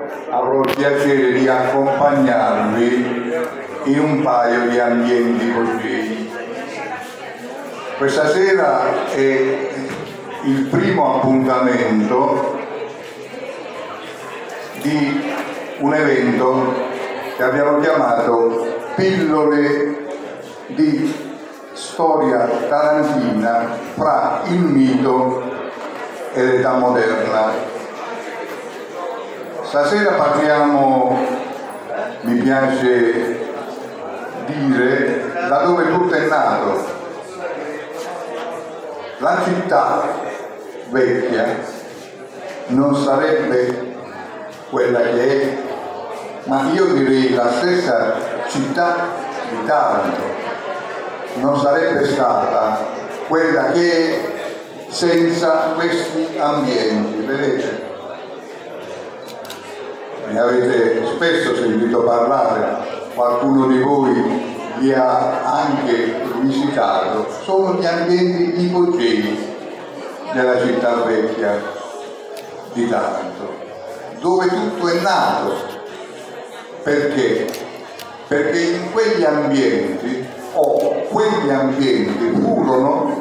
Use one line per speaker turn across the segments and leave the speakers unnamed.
avrò il piacere di accompagnarvi in un paio di ambienti così. Questa sera è il primo appuntamento di un evento che abbiamo chiamato Pillole di storia tarantina fra il mito e l'età moderna. Stasera parliamo, mi piace dire, da dove tutto è nato. La città vecchia non sarebbe quella che è, ma io direi la stessa città di Taranto non sarebbe stata quella che è senza questi ambienti. Vedete, ne avete spesso sentito parlare, qualcuno di voi li ha anche visitato. Sono gli ambienti ipogei della città vecchia di Taranto, dove tutto è nato. Perché? Perché in quegli ambienti, quegli ambienti furono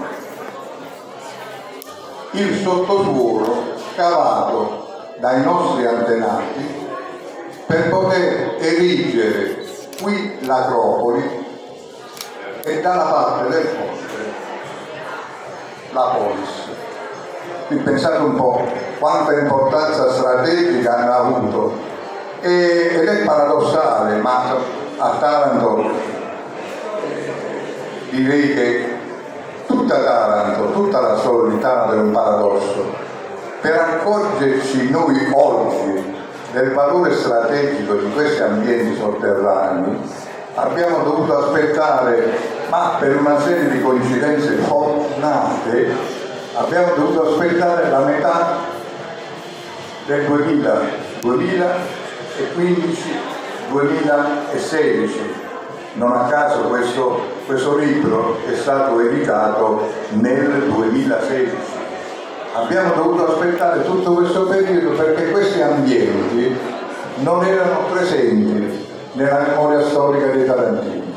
il sottosuolo scavato dai nostri antenati per poter erigere qui l'acropoli e dalla parte del ponte la polis. Quindi pensate un po' quanta importanza strategica hanno avuto, ed è paradossale, ma a Taranto direi che tutta Taranto, tutta la storia di Taranto è un paradosso. Per accorgerci noi oggi del valore strategico di questi ambienti sotterranei abbiamo dovuto aspettare, ma per una serie di coincidenze fortunate abbiamo dovuto aspettare la metà del 2015-2016. Non a caso questo libro è stato editato nel 2016. Abbiamo dovuto aspettare tutto questo periodo perché questi ambienti non erano presenti nella memoria storica dei tarantini.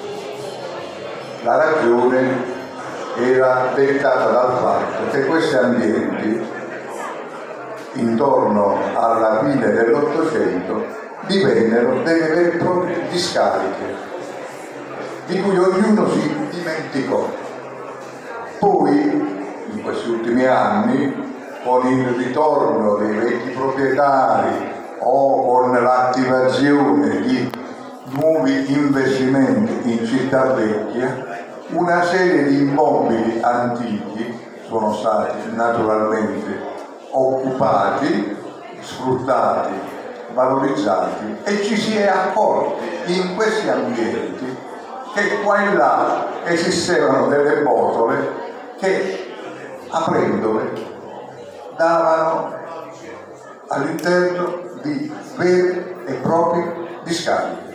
La ragione era dettata dal fatto che questi ambienti, intorno alla fine dell'Ottocento, divennero delle vere e proprie discariche di cui ognuno si dimenticò. Poi, in questi ultimi anni, con il ritorno dei vecchi proprietari o con l'attivazione di nuovi investimenti in città vecchia, una serie di immobili antichi sono stati naturalmente occupati, sfruttati, valorizzati, e ci si è accorti in questi ambienti che qua e là esistevano delle botole che, aprendole, davano all'interno di vere e proprie discariche.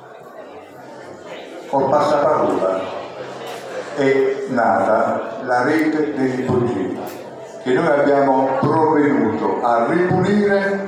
Col passaparola è nata la rete degli ipogei, che noi abbiamo provveduto a ripulire,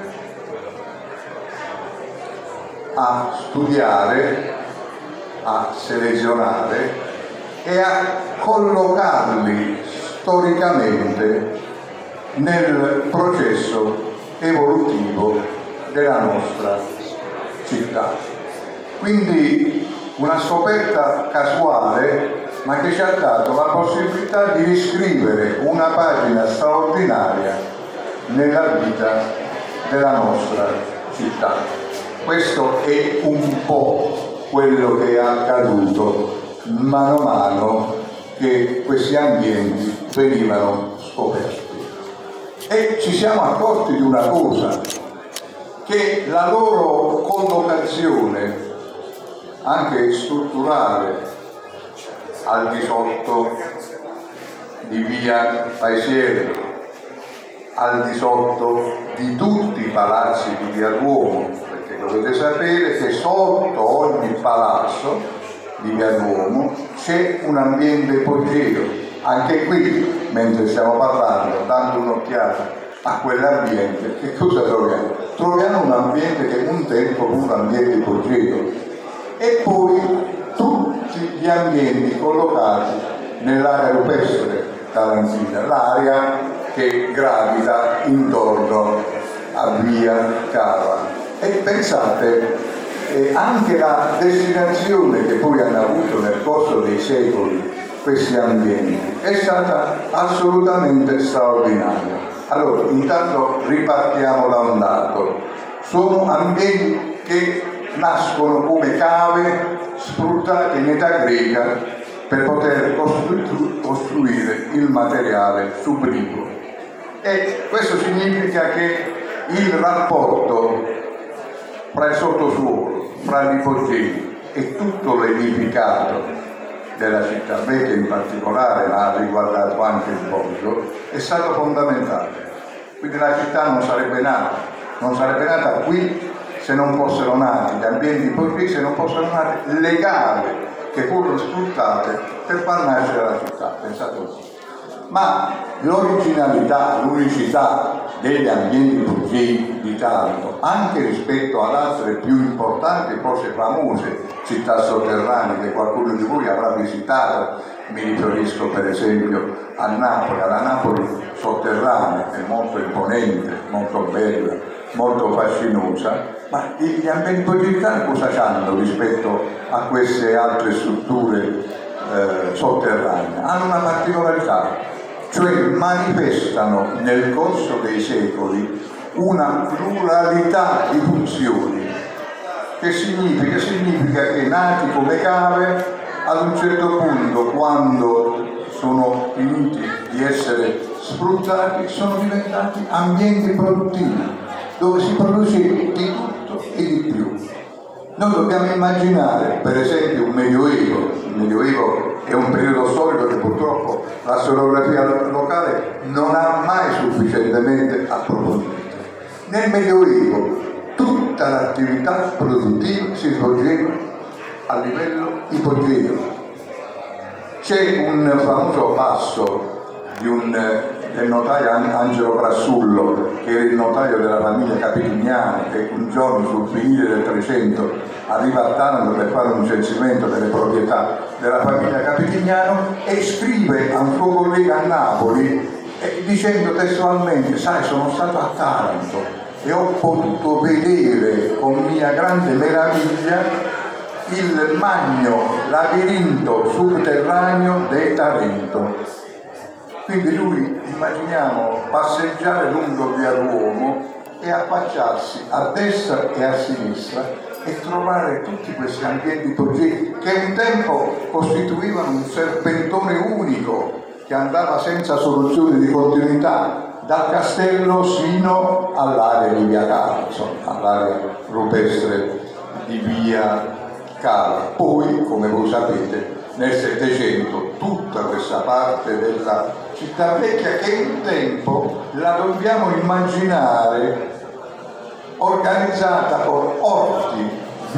a studiare, a selezionare e a collocarli storicamente nel processo evolutivo della nostra città. Quindi una scoperta casuale, ma che ci ha dato la possibilità di riscrivere una pagina straordinaria nella vita della nostra città. Questo è un po' quello che è accaduto mano a mano che questi ambienti venivano scoperti. E ci siamo accorti di una cosa, che la loro collocazione anche strutturale al di sotto di via Paesiere, al di sotto di tutti i palazzi di via Duomo, perché dovete sapere che sotto ogni palazzo di via Duomo c'è un ambiente ipogeo. Anche qui, mentre stiamo parlando, dando un'occhiata a quell'ambiente, che cosa troviamo? Troviamo un l'ambiente che un tempo fu l'ambiente ipogeo, e poi tutti gli ambienti collocati nell'area rupestre tarantina, l'area che gravita intorno a via Cava. E pensate, anche la destinazione che poi hanno avuto nel corso dei secoli questi ambienti è stata assolutamente straordinaria. Allora, intanto ripartiamo da un dato: sono ambienti che nascono come cave sfruttate in età greca per poter costruire il materiale subrico. E questo significa che il rapporto fra il sottosuolo, fra l'ipogeo e tutto l'edificato della città vecchia in particolare, ma ha riguardato anche il Poggio, è stato fondamentale. Quindi la città non sarebbe nata qui se non fossero nati gli ambienti ipogei, se non fossero nate le cave che furono sfruttate per far nascere la città, pensate così. Ma l'originalità, l'unicità degli ambienti ipogei di Taranto, anche rispetto ad altre più importanti, forse famose città sotterranee che qualcuno di voi avrà visitato, mi riferisco per esempio a Napoli, alla Napoli sotterranea, che è molto imponente, molto bella, molto fascinosa, ma gli ambienti ipogei di Taranto cosa hanno rispetto a queste altre strutture sotterranee? Hanno una particolarità, cioè manifestano nel corso dei secoli una pluralità di funzioni, che significa che nati come cave, ad un certo punto, quando sono finiti di essere sfruttati, sono diventati ambienti produttivi, dove si produce di tutto e di più. Noi dobbiamo immaginare, per esempio, il Medioevo è un periodo storico che purtroppo la storiografia locale non ha mai sufficientemente approfondito. Nel Medioevo tutta l'attività produttiva si svolgeva a livello ipogeo. C'è un famoso passo del notaio Angelo Grassullo, che era il notaio della famiglia Capitignano, che un giorno sul finire del 300 arriva a Taranto per fare un censimento delle proprietà della famiglia Capitignano e scrive a un suo collega a Napoli dicendo testualmente: sai, sono stato a Taranto e ho potuto vedere con mia grande meraviglia il magno labirinto subterraneo del Tarento. Quindi lui, immaginiamo, passeggiare lungo via Duomo e affacciarsi a destra e a sinistra e trovare tutti questi ambienti ipogei che un tempo costituivano un serpentone unico che andava senza soluzione di continuità dal castello sino all'area di via Cava, insomma, all'area rupestre di via Cava. Poi, come voi sapete, nel Settecento tutta questa parte della città vecchia, che un tempo la dobbiamo immaginare organizzata con orti,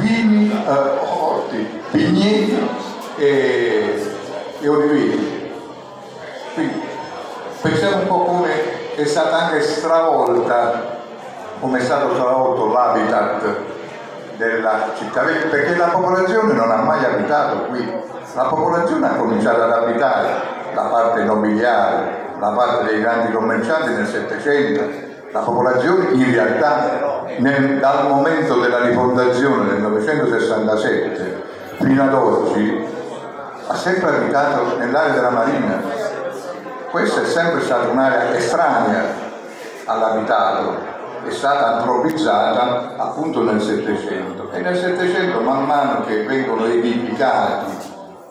vigneti e oliveti. Quindi pensiamo un po' come è stata anche stravolta, come è stato stravolto l'habitat della città vecchia, perché la popolazione non ha mai abitato qui. La popolazione ha cominciato ad abitare la parte nobiliare, la parte dei grandi commercianti nel Settecento. La popolazione in realtà dal momento della rifondazione del 967 fino ad oggi ha sempre abitato nell'area della Marina. Questa è sempre stata un'area estranea all'abitato, è stata antropizzata appunto nel Settecento, e nel Settecento, man mano che vengono edificati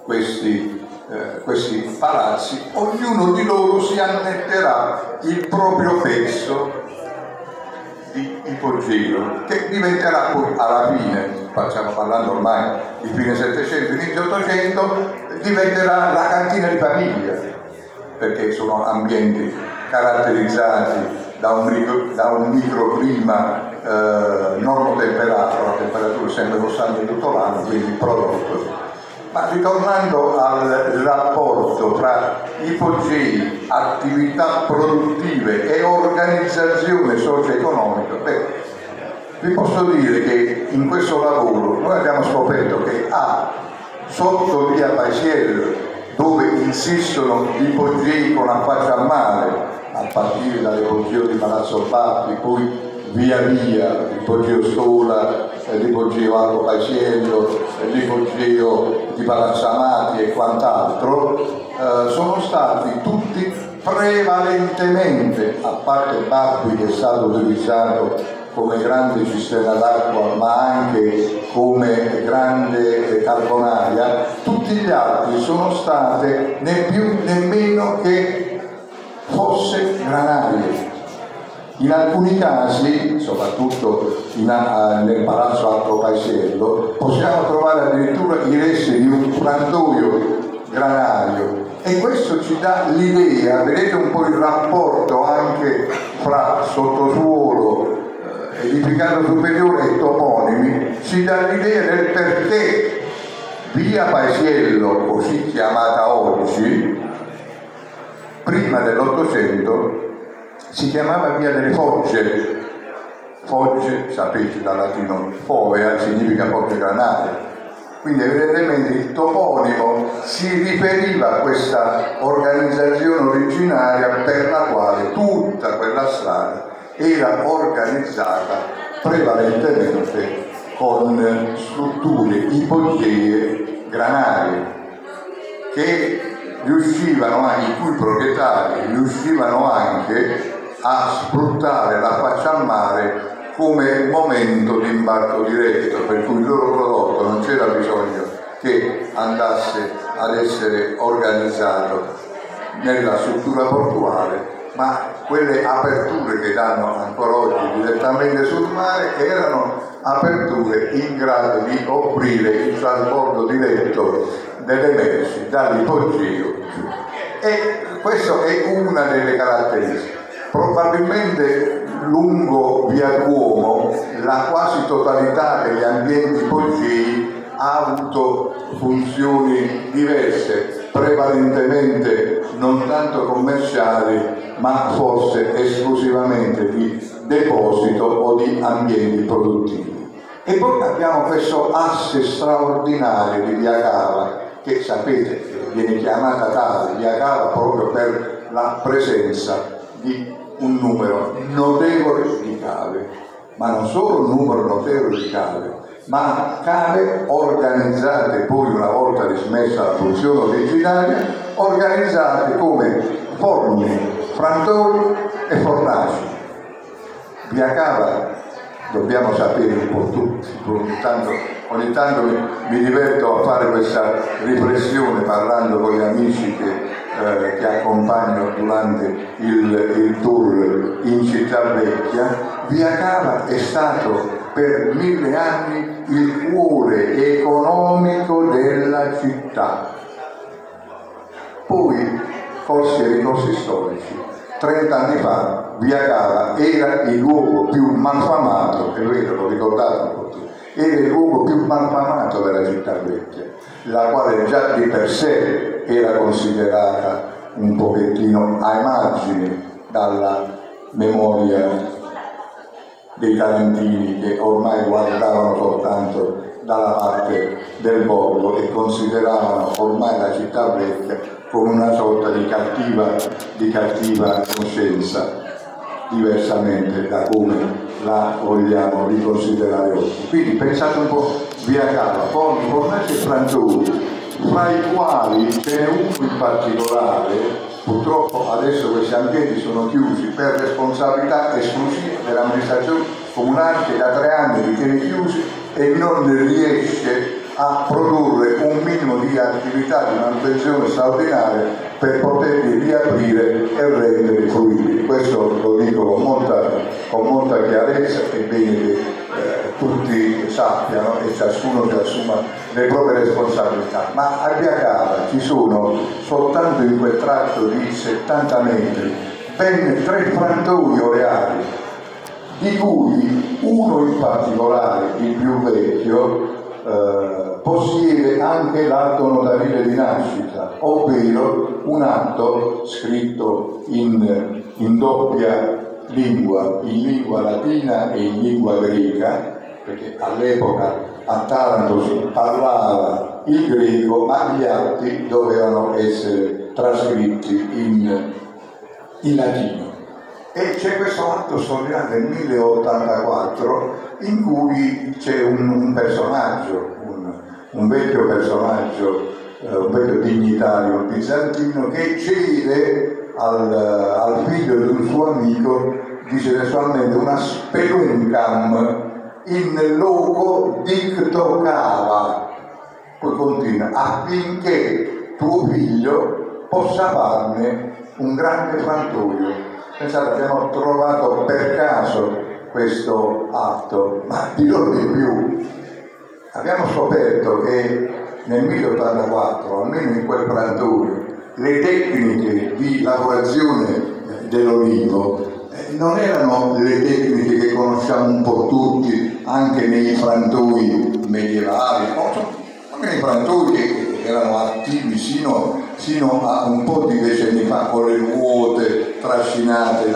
questi palazzi, ognuno di loro si annetterà il proprio pezzo di ipogeo, che diventerà poi alla fine, stiamo parlando ormai di fine Settecento, inizio Ottocento, diventerà la cantina di famiglia, perché sono ambienti caratterizzati da un microclima normotemperato, la temperatura è sempre costante tutto l'anno, quindi prodotto. Ma ritornando al rapporto tra ipogei, attività produttive e organizzazione socio-economica, Vi posso dire che in questo lavoro noi abbiamo scoperto che sotto via Paisiello, dove insistono gli ipogei con la faccia al mare, a partire dall'ipogeo di Palazzo Bappi, poi via via l'ipogeo Stola, l'ipogeo Alto Paisiello, l'ipogeo di Palazzo Amati e quant'altro, sono stati tutti prevalentemente, a parte Bappi che è stato utilizzato come grande cisterna d'acqua ma anche come grande carbonaria, tutti gli altri sono state né più né meno che fosse granarie. In alcuni casi, soprattutto nel Palazzo Alto Paisiello, possiamo trovare addirittura i resti di un frantoio granario, e questo ci dà l'idea, vedete un po' il rapporto anche fra sottosuolo, edificato superiore e toponimi, ci dà l'idea del perché via Paisiello, così chiamata oggi, prima dell'Ottocento si chiamava via delle Fogge. Fogge, sapete dal latino fovea, significa fogge granarie. Quindi evidentemente il toponimo si riferiva a questa organizzazione originaria per la quale tutta quella strada era organizzata prevalentemente con strutture ipogee granarie che i cui proprietari riuscivano anche a sfruttare la faccia al mare come momento di imbarco diretto, per cui il loro prodotto non c'era bisogno che andasse ad essere organizzato nella struttura portuale, ma quelle aperture che danno ancora oggi direttamente sul mare erano aperture in grado di offrire il trasbordo diretto delle merci dall'ipogeo. E questa è una delle caratteristiche. Probabilmente lungo via Duomo la quasi totalità degli ambienti ipogei ha avuto funzioni diverse, prevalentemente non tanto commerciali, ma forse esclusivamente di deposito o di ambienti produttivi. E poi abbiamo questo asse straordinario di via Cava, che sapete viene chiamata tale, via Cava, proprio per la presenza di un numero notevole di cave, ma non solo un numero notevole di cave, ma cave organizzate poi, una volta dismessa la funzione originaria, organizzate come forni, frantoi e fornaci. Via Cava, dobbiamo sapere un po' tutti, ogni tanto mi diverto a fare questa riflessione parlando con gli amici che accompagno durante il tour in Città Vecchia. Via Cava è stato per 1000 anni il cuore economico della città. Poi forse i ricorsi storici. 30 anni fa via Cava era il luogo più malfamato, è vero, lo ricordate un po' tutti, era il luogo più malfamato della Città Vecchia, la quale già di per sé era considerata un pochettino ai margini dalla memoria dei tarantini, che ormai guardavano soltanto dalla parte del borgo e consideravano ormai la Città Vecchia come una sorta di cattiva coscienza, diversamente da come la vogliamo riconsiderare oggi. Quindi pensate un po', via Cava, forni, fornaci e frantoi, fra i quali ce n'è uno in particolare. Purtroppo adesso questi ambienti sono chiusi per responsabilità esclusiva dell'amministrazione comunale, che da 3 anni li tiene chiusi e non riesce a produrre un minimo di attività di manutenzione straordinaria per poterli riaprire e renderli fruibili. Questo lo dico con molta chiarezza, è bene che tutti sappiano e ciascuno si assuma le proprie responsabilità. Ma a via Cava ci sono soltanto in quel tratto di 70 metri ben 3 frantoi oleari, di cui uno in particolare, il più vecchio, possiede anche l'atto notarile di nascita, ovvero un atto scritto in doppia lingua, in lingua latina e in lingua greca, perché all'epoca a Taranto si parlava il greco, ma gli atti dovevano essere trascritti in latino. E c'è questo atto storico del 1084 in cui c'è un personaggio, un vecchio personaggio, un vecchio dignitario bizantino che cede al figlio di un suo amico, dice testualmente, una speluncam in loco dicto cava, poi continua, affinché tuo figlio possa farne un grande frantoio. Pensate, abbiamo trovato per caso questo atto, ma dirò di più. Abbiamo scoperto che nel 1084, almeno in quel frantoio, le tecniche di lavorazione dell'olivo non erano le tecniche che conosciamo un po' tutti anche nei frantoi medievali, anche nei frantoi che erano attivi sino a un po' di decenni fa, con le ruote trascinate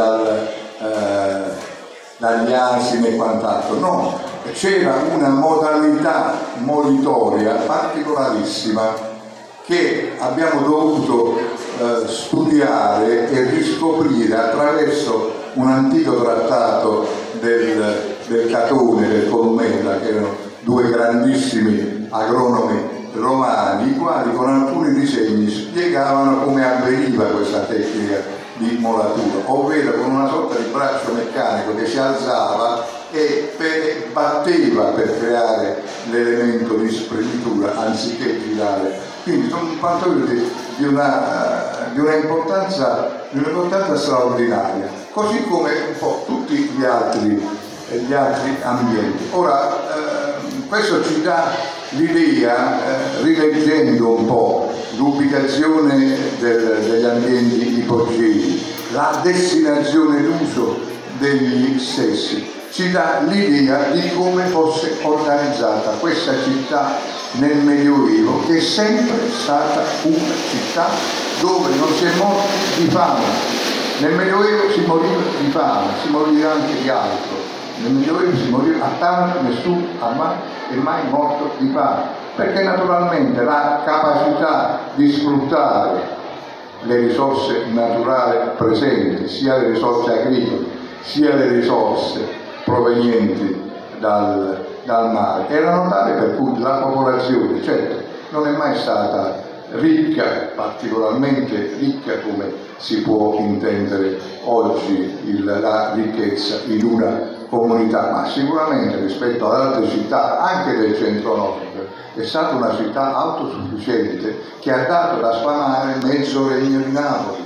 dagli asini e quant'altro. No, c'era una modalità molitoria particolarissima che abbiamo dovuto studiare e riscoprire attraverso un antico trattato del Catone, del Columella, che erano due grandissimi agronomi romani, i quali con alcuni disegni spiegavano come avveniva questa tecnica di molatura, ovvero con una sorta di braccio meccanico che si alzava e batteva per creare l'elemento di spremitura anziché girare. Quindi sono un pantoglio di una importanza straordinaria, così come un po' tutti gli altri ambienti. Ora, questo ci dà l'idea, rileggendo un po' l'ubicazione degli ambienti ipogei, la destinazione d'uso degli stessi, ci dà l'idea di come fosse organizzata questa città nel Medioevo, che è sempre stata una città dove non si è morti di fame. Nel Medioevo si moriva di fame, si moriva anche di altro. Nel Medioevo si moriva a tanto, nessuno è mai morto di fame, perché naturalmente la capacità di sfruttare le risorse naturali presenti, sia le risorse agricole, sia le risorse provenienti dal mare, erano tali per cui la popolazione, certo, non è mai stata ricca, particolarmente ricca come si può intendere oggi la ricchezza in una comunità, ma sicuramente rispetto ad altre città, anche del centro-nord, è stata una città autosufficiente che ha dato da sfamare mezzo regno di Napoli.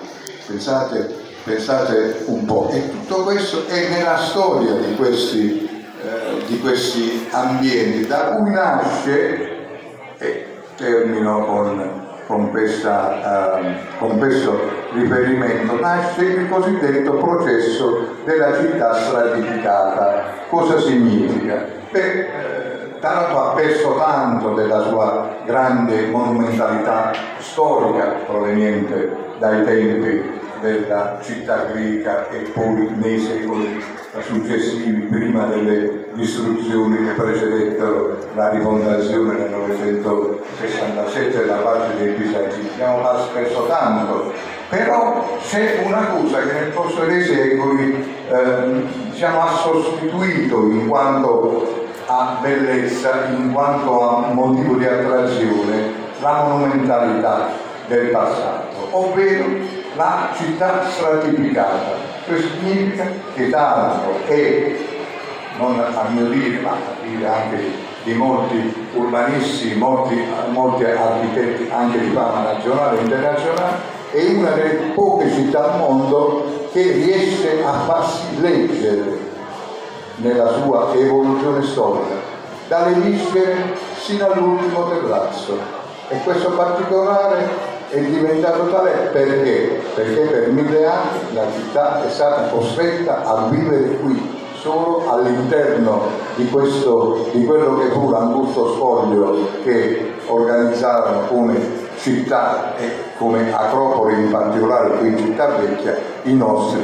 Pensate un po'. E tutto questo è nella storia di questi ambienti, da cui nasce, e termino con questo riferimento, nasce il cosiddetto processo della città stratificata. Cosa significa? Taranto ha perso tanto della sua grande monumentalità storica proveniente dai tempi della città greca e poi nei secoli successivi, prima delle distruzioni che precedettero la rifondazione nel 967 da parte dei bizantini. Abbiamo perso tanto, però c'è una cosa che nel corso dei secoli ha sostituito in quanto a bellezza, in quanto a motivo di attrazione, la monumentalità del passato, ovvero la città stratificata. Questo significa che Taranto è, non a mio dire, ma a dire anche di molti urbanisti, molti architetti anche di fama nazionale e internazionale, è una delle poche città al mondo che riesce a farsi leggere nella sua evoluzione storica, dalle viscere sino all'ultimo terrazzo. E questo particolare è diventato tale perché per 1000 anni la città è stata costretta a vivere qui, solo all'interno di quello che fu l'angusto spoglio che organizzarono come città e come acropoli, in particolare qui in Città Vecchia, i nostri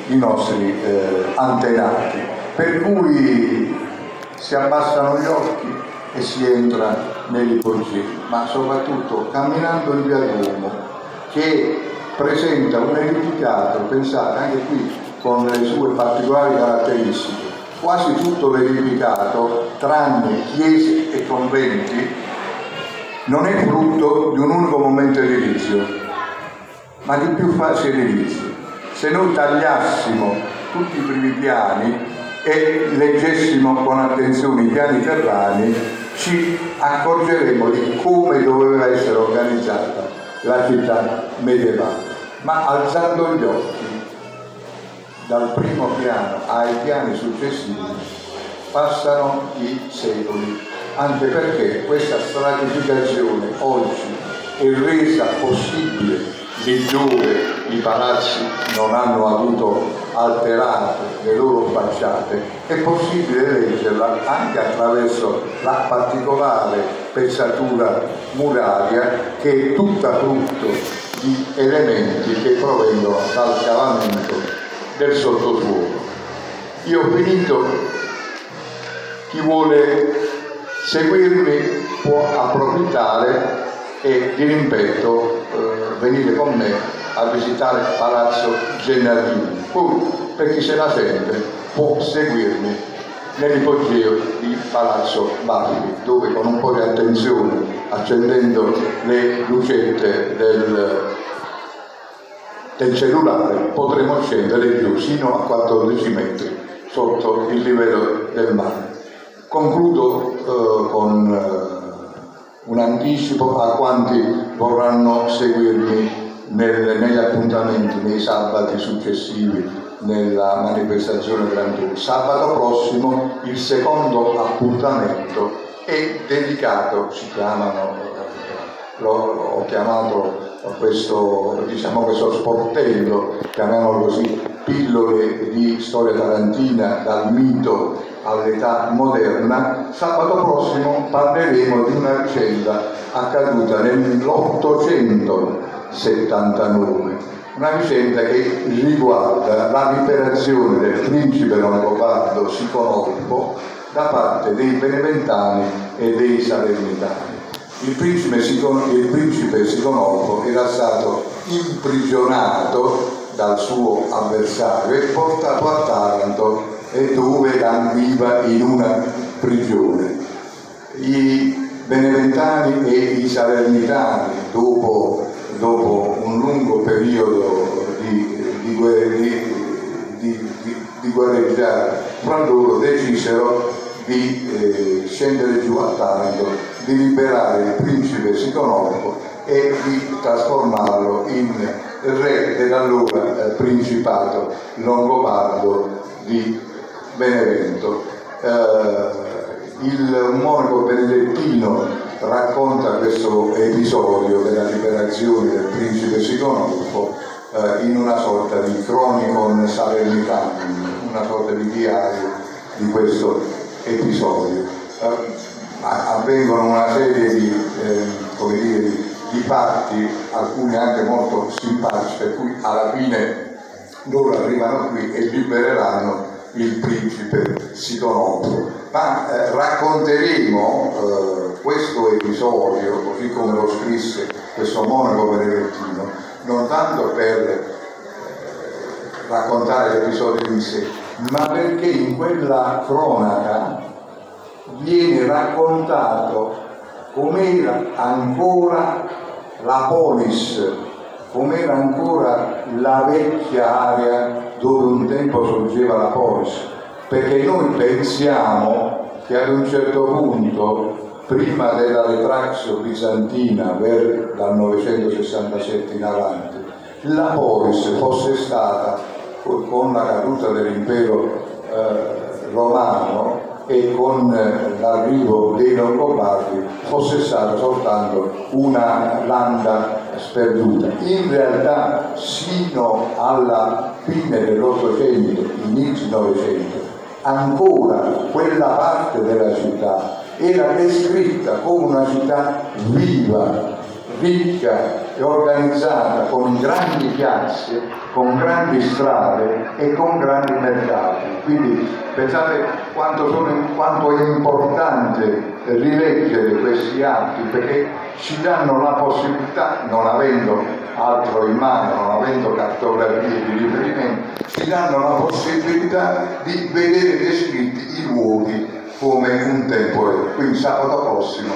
i nostri antenati. Per cui si abbassano gli occhi e si entra nell'ipogeo, ma soprattutto camminando in via Duomo, che presenta un edificato, pensate anche qui con le sue particolari caratteristiche, quasi tutto l'edificato, tranne chiese e conventi, non è frutto di un unico momento edilizio, ma di più fasi edilizie. Se noi tagliassimo tutti i primi piani e leggessimo con attenzione i piani terrani, ci accorgeremo di come doveva essere organizzata la città medievale. Ma alzando gli occhi dal primo piano ai piani successivi passano i secoli, anche perché questa stratificazione oggi è resa possibile lì dove i palazzi non hanno avuto alterate le loro facciate. È possibile leggerla anche attraverso la particolare pezzatura muraria, che è tutta frutto di elementi che provengono dal scavamento del sottosuolo. Io ho finito, chi vuole seguirmi può approfittare e di rimpetto venire con me a visitare Palazzo Gennardini. Poi, per chi se la sente, può seguirmi nell'ipogeo di Palazzo Baffi, dove con un po' di attenzione, accendendo le lucette del cellulare, potremo scendere giù sino a 14 metri sotto il livello del mare. Concludo con un anticipo a quanti vorranno seguirmi negli appuntamenti, nei sabati successivi, nella manifestazione Gran Tour. Sabato prossimo il secondo appuntamento è dedicato, ho chiamato questo sportello, chiamiamolo così, pillole di storia tarantina dal mito all'età moderna. Sabato prossimo parleremo di una vicenda accaduta nell'879, una vicenda che riguarda la liberazione del principe longobardo Siconolfo da parte dei Beneventani e dei Salernitani. Il principe Siconolfo era stato imprigionato dal suo avversario e portato a Taranto, e dove languiva in una prigione. I Beneventani e i Salernitani, dopo un lungo periodo di guerreggiare fra loro, decisero di scendere giù a Taranto, di liberare il principe Siconolfo e di trasformarlo in re dell'allora principato longobardo di Benevento. Il monaco benedittino racconta questo episodio della liberazione del principe Siconolfo in una sorta di cronicon salernitano, una sorta di diario di questo episodio. Avvengono una serie di fatti, alcuni anche molto simpatici, per cui alla fine loro arrivano qui e libereranno il principe Siconolfo. Ma racconteremo questo episodio, così come lo scrisse questo monaco benedettino, non tanto per raccontare l'episodio in sé, ma perché in quella cronaca viene raccontato com'era ancora la polis, com'era ancora la vecchia area dove un tempo sorgeva la polis, perché noi pensiamo che ad un certo punto, prima della Retractio bizantina, dal 967 in avanti, la polis fosse stata, con la caduta dell'impero romano e con l'arrivo dei Longobardi, fosse stata soltanto una landa sperduta. In realtà, sino alla fine dell'Ottocento, inizio Novecento, ancora quella parte della città era descritta come una città viva, ricca e organizzata, con grandi piazze, con grandi strade e con grandi mercati. Quindi pensate quanto è importante rileggere questi atti, perché ci danno la possibilità, non avendo altro in mano, non avendo cartografie di riferimento, ci danno la possibilità di vedere descritti i luoghi come un tempo era. Quindi sabato prossimo,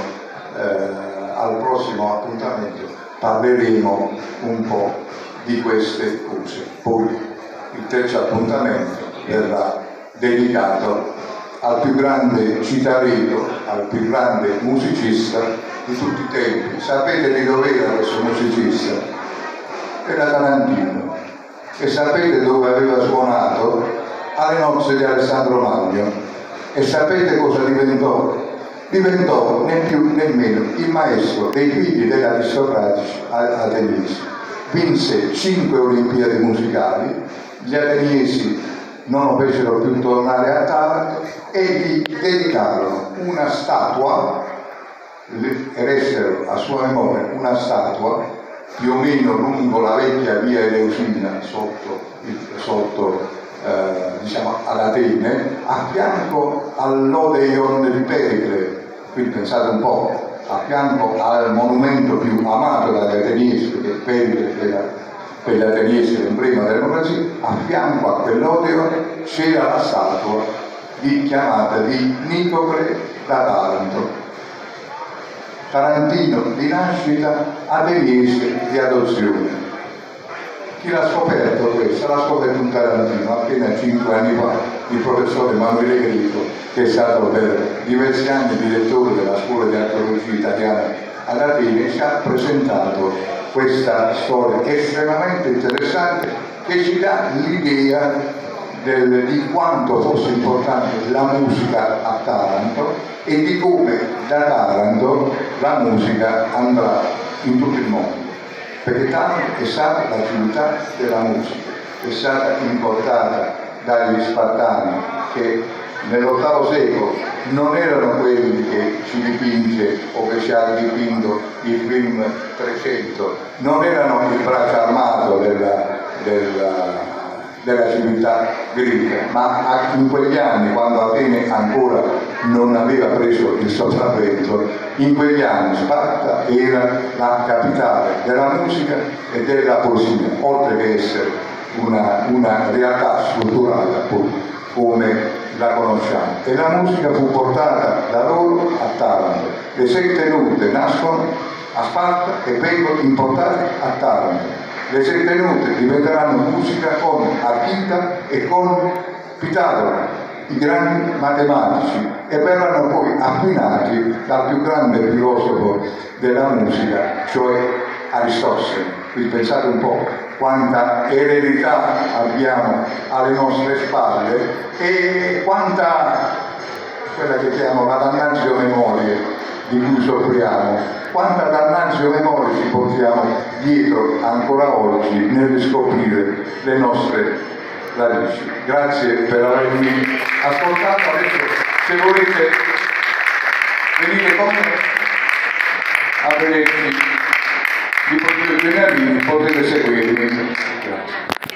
al prossimo appuntamento, parleremo un po' di queste cose. Poi il terzo appuntamento verrà dedicato al più grande cittadino, al più grande musicista di tutti i tempi. Sapete di dove era questo musicista? Era Tarantino. E sapete dove aveva suonato? Alle nozze di Alessandro Magno. E sapete cosa diventò? Diventò né più né meno il maestro dei figli degli aristocratici ateniesi. Vinse 5 Olimpiadi musicali, gli ateniesi non lo fecero più tornare a Taranto e gli dedicarono una statua, eressero a sua memoria una statua più o meno lungo la vecchia via Eleusina sotto diciamo ad Atene, a fianco all'Odeion di Pericle. Quindi pensate un po', a fianco al monumento più amato dagli ateniesi, perché Pericle per gli ateniesi l'emblema della democrazia, a fianco a quell'Odeon c'era la statua chiamata di Nicocle da Taranto. Tarantino di nascita, ateniese di adozione. Chi l'ha scoperto questo? L'ha scoperto un tarantino appena 5 anni fa, il professore Emanuele Greco, che è stato per diversi anni direttore della scuola di archeologia italiana ad Atene, ci ha presentato questa storia estremamente interessante che ci dà l'idea di quanto fosse importante la musica a Taranto e di come da Taranto la musica andrà in tutto il mondo. Perché Taranto è stata la città della musica, è stata importata dagli Spartani, che nell'VIII secolo non erano quelli che ci dipinge o che ci ha dipinto il film 300, non erano il braccio armato della civiltà greca, ma in quegli anni, quando Atene ancora non aveva preso il sopravvento, in quegli anni Sparta era la capitale della musica e della poesia, oltre che essere una realtà strutturata come la conosciamo. E la musica fu portata da loro a Taranto. Le 7 note nascono a Sparta e vengono importate a Taranto. Le 7 note diventeranno musica con Archita e con Pitagora, i grandi matematici, e verranno poi affinati dal più grande filosofo della musica, cioè Aristotele. Quindi pensate un po' quanta eredità abbiamo alle nostre spalle e quanta, quella che chiamo la dannazio memoria di cui soffriamo, quanta dannazio memoria ci portiamo dietro ancora oggi nel riscoprire le nostre radici. Grazie per avermi ascoltato. Adesso, se volete venire con me a vederci di Poggio Gennarini, potete seguirmi. Grazie.